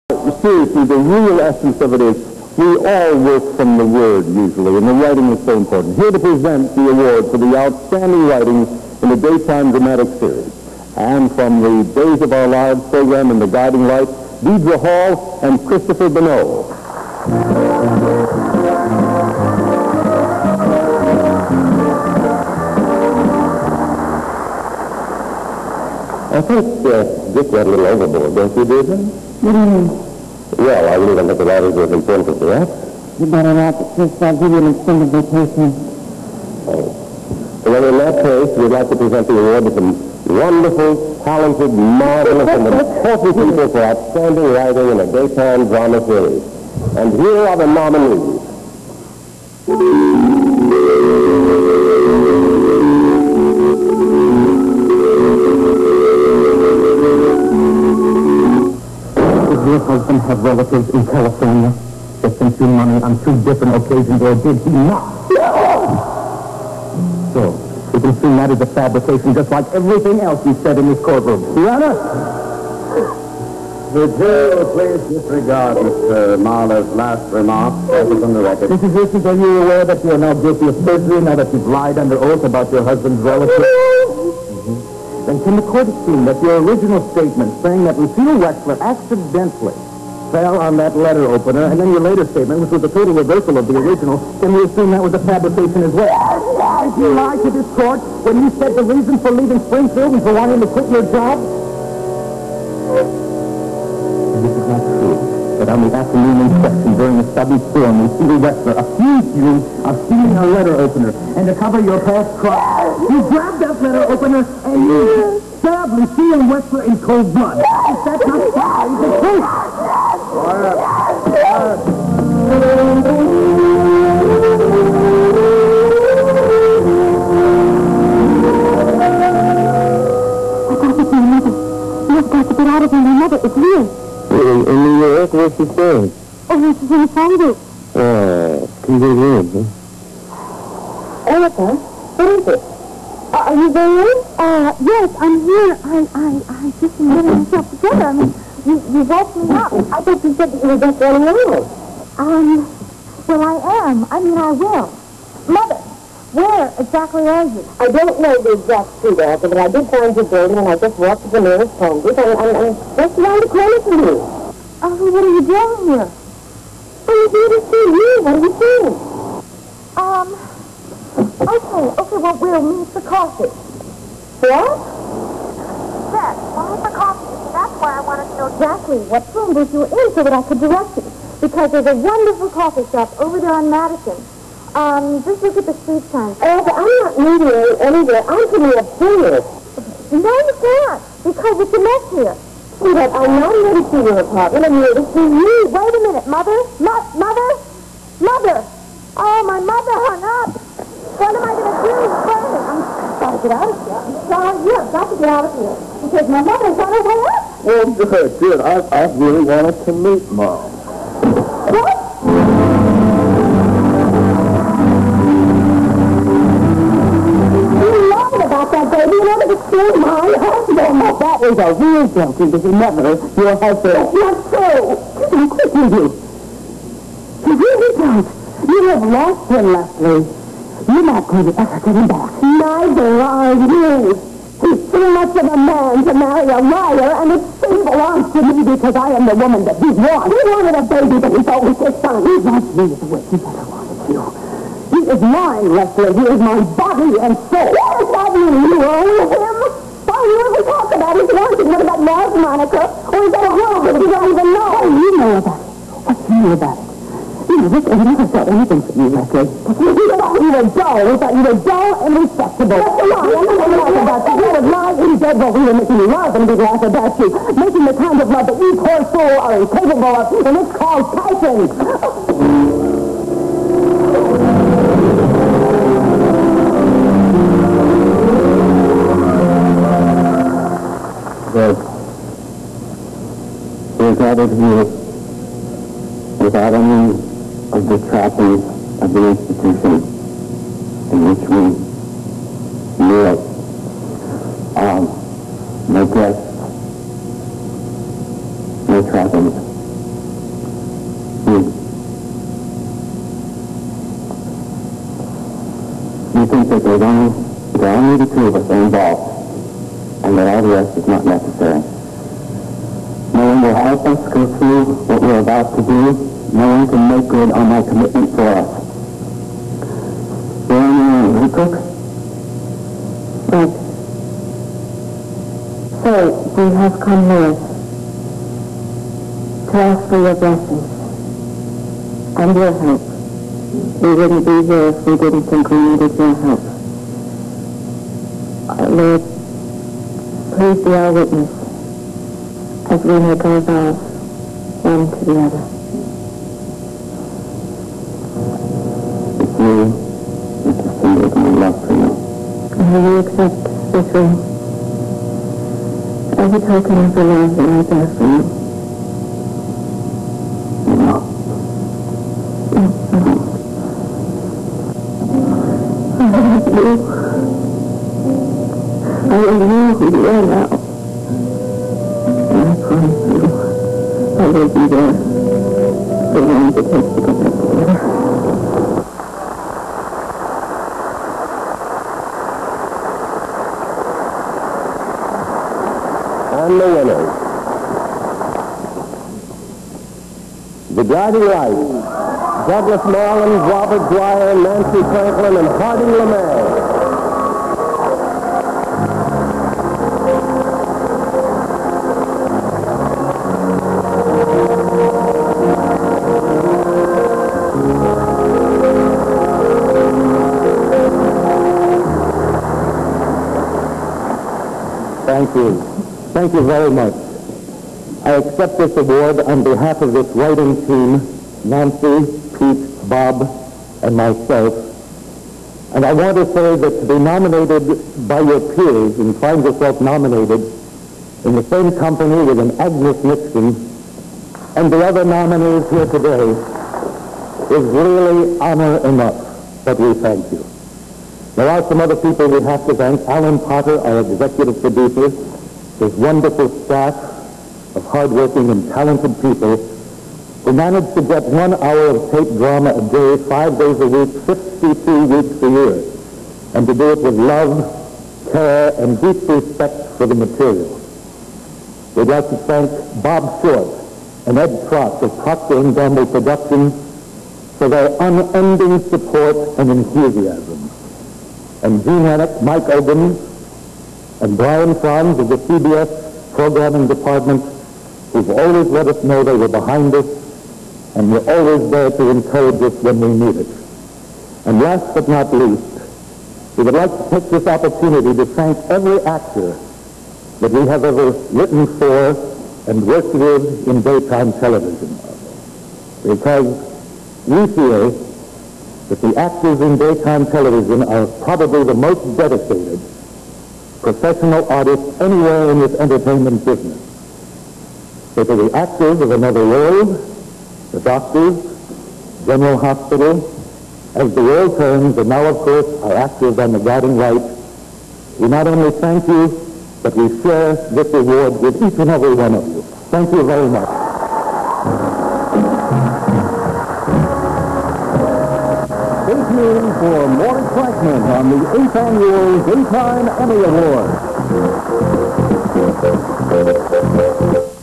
Seriously, the real essence of it is we all work from the word usually, and the writing is so important. Here to present the award for the outstanding writing in the daytime dramatic series. And from the Days of Our Lives program in The Guiding Light, Deidre Hall and Christopher Bonneau. I think Dick went a little overboard, don't you, Deirdre? What do you mean? Well, I really don't think the writers were as important as that. You better not, because I'll give you an extended vacation. Oh. Well, in that case, we'd like to present the award to some wonderful, talented, marvelous, and important people for outstanding writing in a daytime drama series. And here are the nominees. Does your husband have relatives in California that sent you money on 2 different occasions, or did he not? So, you can see that as a fabrication, just like everything else you said in this courtroom. Your Honor? The jury will please disregard Mr. Marland's last remark. That is on the record. Mrs. Wilson, are you aware that you are now guilty of perjury now that you've lied under oath about your husband's relatives? Then can the court assume that your original statement saying that Lucille Wexler accidentally fell on that letter opener, and then your later statement, which was a total reversal of the original, can we assume that was a fabrication as well? Did you lie to this court when you said the reason for leaving Springfield and for wanting to quit your job? And this is not true. But on the afternoon inspection during the study storm, Lucille Wexler accused you of stealing a letter opener, and to cover your past crime, you grabbed that letter opener and you stabbed Lucille Wexler in cold blood. If that's not true, is it true? You've got to get out of here. My mother is here. In New York, what's she saying? Oh, she's in the phone booth. Can you get in, huh? Erica, what is it? Are you there? Yes, I'm here. I just am getting myself together. I mean, you woke me up. I thought you said that you were just running over. Well, I am. I mean, I will. Mother, where exactly are you? I don't know the exact street, Erica, but I did find your building, and I just walked to the nearest phone booth. I'm just around the corner from you. Oh, what are you doing here? I'm here to see you. What are you doing? Okay, well, we'll meet for coffee. What? Yes, we'll meet for coffee. That's why I wanted to know exactly what phone booth you were in so that I could direct you. Because there's a wonderful coffee shop over there on Madison. Just look at the street sign. But I'm not meeting you anywhere. I'm coming up here. No, you can't, because it's a mess here. Sweetheart, I'm not here to see your apartment. I'm here to see you. Wait a minute, Mother. Mother? Oh, my mother hung up. What am I going to do? Wait, I've got to get out of here. I'm sorry. I've got to get out of here. Because my mother's on her way up. Well, good. I really wanted to meet Mom. What? You lied about that, baby. You never discovered my husband. That is a real joke. It was never your husband. That's not true. I'm quitting you. You really don't. You have lost him, Leslie. You're not going to ever get him back. Neither are you. He's too much of a man to marry a liar, and it still belongs to me because I am the woman that he wants. He wanted a baby, but he's always his son. He wants me the way he never wanted you. He is mine, Leslie. He is my body and soul. What does that mean? You own him? Why you ever talk about his wanting? What about love, Monica? Or is that a world that you don't even know? What do you know about it? What do you know about it? You never said anything from you, Leslie. You thought you were dull. We thought you were dull and respectable. That's a lie. I'm not going to laugh about you. You would lie in bed while we were making love and we'd laugh about you. Making the kind of love that you poor soul are incapable of, and it's called passion. Good. We're gathered here without any of the trappings of the institution in which we live. No guests, no trappings, think that there are only the two of us involved, and that all the rest is not necessary. No one will help us go through what we're about to do. No one can make good on my commitment for us. You're on your own, huh, Cook? Right. So, we have come here to ask for your blessings and your help. We wouldn't be here if we didn't think we needed your help. Lord, please be our witness as we make our vows one to the other. It's you, Mr. Stewart, and my love for you. And will you accept this ring as a token of the love that I bear for you? No. I love you. I will know who you are now. And I promise you, I will be there for long to take to go back together. And the winners. The Guiding Lights, Douglas Marland, Robert Dwyer, Nancy Franklin, and Harding Lemay. Thank you. Thank you very much. I accept this award on behalf of this writing team, Nancy, Pete, Bob, and myself. And I want to say that to be nominated by your peers and find yourself nominated in the same company with an Agnes Nixon and the other nominees here today is really honor enough, but we thank you. There are some other people we have to thank. Alan Potter, our executive producer, his wonderful staff of hardworking and talented people who managed to get 1 hour of tape drama a day, 5 days a week, 52 weeks a year, and to do it with love, care, and deep respect for the material. We'd like to thank Bob Short and Ed Trott of Procter & Gamble Productions for their unending support and enthusiasm. And Gene Hennick, Mike Ogan, and Brian Frons of the CBS Programming Department, who've always let us know they were behind us and were always there to encourage us when we need it. And last but not least, we would like to take this opportunity to thank every actor that we have ever written for and worked with in daytime television. Because we feel that the actors in daytime television are probably the most dedicated professional artists anywhere in this entertainment business. So to the actors of Another World, the doctors, General Hospital, as the world turns, and now, of course, our actors on The Guiding Light, we not only thank you, but we share this award with each and every one of you. Thank you very much. Stay tuned for more excitement on the 8th Annual Daytime Emmy Awards.